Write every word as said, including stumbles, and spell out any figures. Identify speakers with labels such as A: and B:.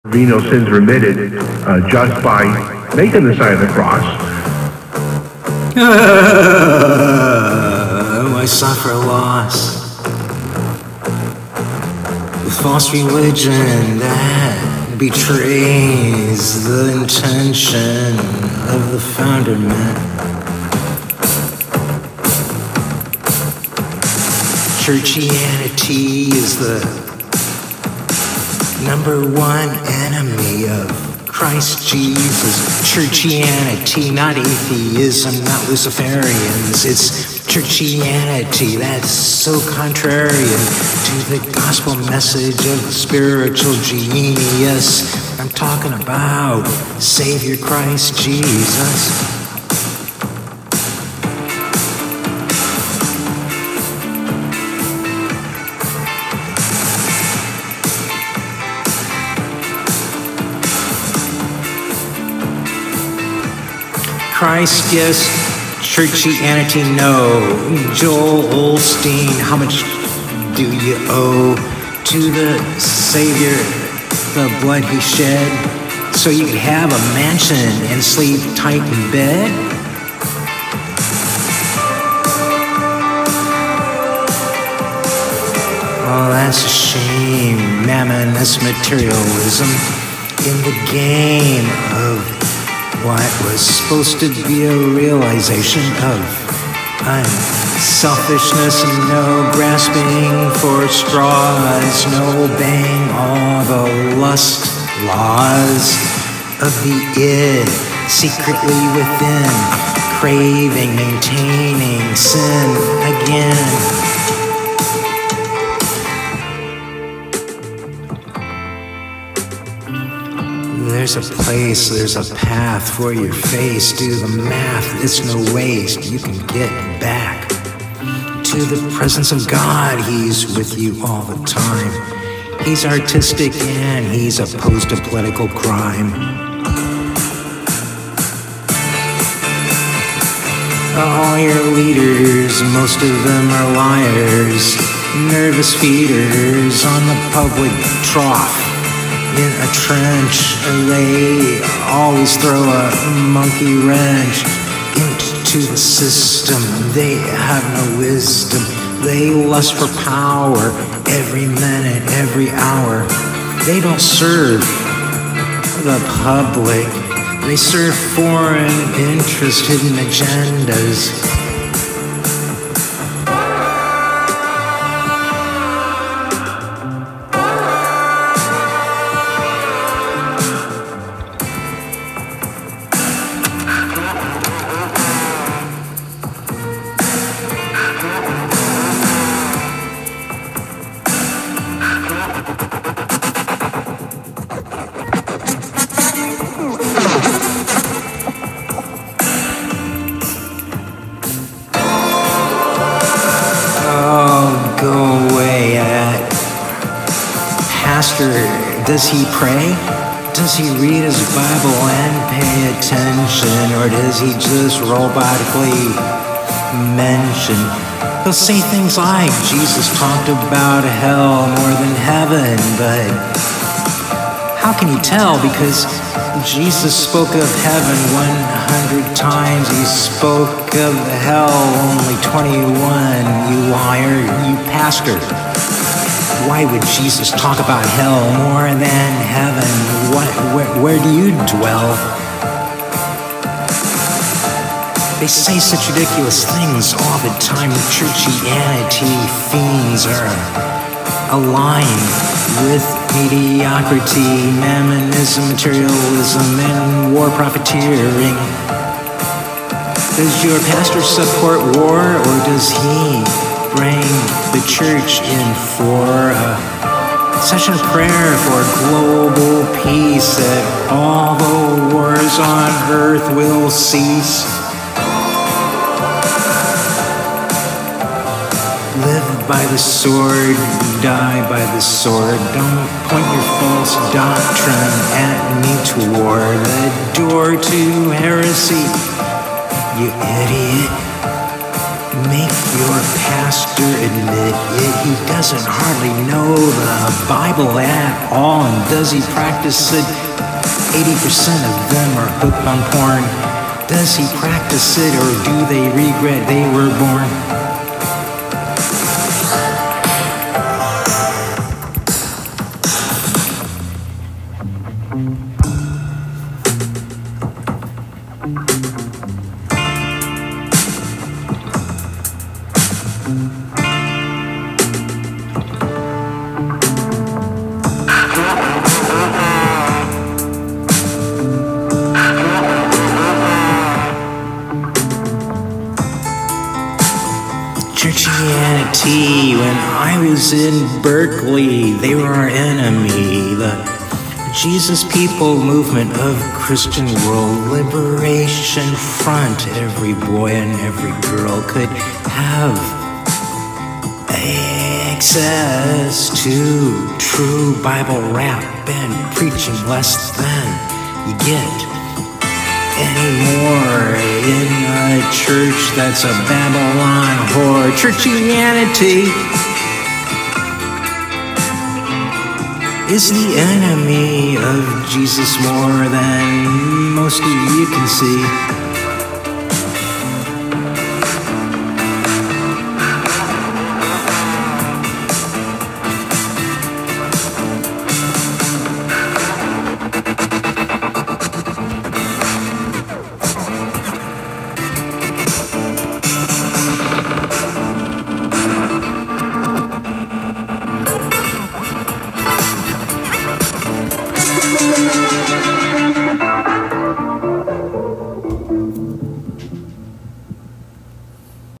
A: be no sins remitted uh, just by making the sign of the cross.
B: Oh, I suffer loss with false religion that betrays the intention of the founder man. Churchianity is the number one enemy of Christ Jesus. Churchianity, not atheism, not Luciferians. It's churchianity that's so contrarian to the gospel message of the spiritual genius. I'm talking about Savior Christ Jesus. Christ, yes. Churchianity, no. Joel Osteen, how much do you owe to the Savior, the blood he shed, so you could have a mansion and sleep tight in bed? Oh, that's a shame. Mammonist materialism in the game of what was supposed to be a realization of unselfishness, no grasping for straws, no obeying all the lust laws of the id, secretly within, craving, maintaining sin again. There's a place, there's a path for your face. Do the math, it's no waste. You can get back to the presence of God. He's with you all the time. He's artistic and he's opposed to political crime. All your leaders, most of them are liars, nervous feeders on the public trough. In a trench, they always throw a monkey wrench into the system. They have no wisdom. They lust for power every minute, every hour. They don't serve the public. They serve foreign interest, hidden agendas. Does he pray? Does he read his Bible and pay attention? Or does he just robotically mention? He'll say things like, Jesus talked about hell more than heaven, but how can you tell? Because Jesus spoke of heaven one hundred times. He spoke of hell only twenty-one. You liar, you pastor. Why would Jesus talk about hell more than heaven? What, where, where do you dwell? They say such ridiculous things all the time. Churchianity fiends are aligned with mediocrity, mammonism, materialism, and war profiteering. Does your pastor support war, or does he bring the church in for a session of prayer for global peace, that all the wars on earth will cease? Live by the sword, die by the sword. Don't point your false doctrine at me toward the door to heresy, you idiot. Make your pastor admit it. He doesn't hardly know the Bible at all. And does he practice it? eighty percent of them are hooked on porn. Does he practice it, or do they regret they were born? Churchianity, when I was in Berkeley, they were our enemy. The Jesus People Movement of Christian World Liberation Front. Every boy and every girl could have access to true Bible rap and preaching less than you get anymore in a church that's a Babylon whore. Churchianity is the enemy of Jesus more than most of you can see.